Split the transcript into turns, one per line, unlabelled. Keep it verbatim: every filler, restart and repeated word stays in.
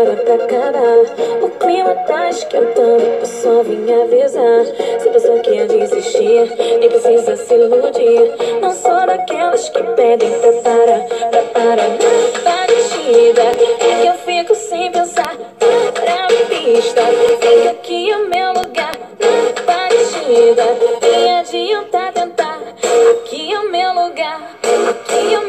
é pra acabar. O clima tá esquentando, eu só vim avisar. Se pensou que ia desistir, nem precisa se iludir. Não sou daquelas que pedem pra parar, pra parar na batida. É que eu fico sem pensar, para a pista. Fica aqui o meu lugar, na batida. Nem adianta tentar, aqui é o meu lugar, aqui é o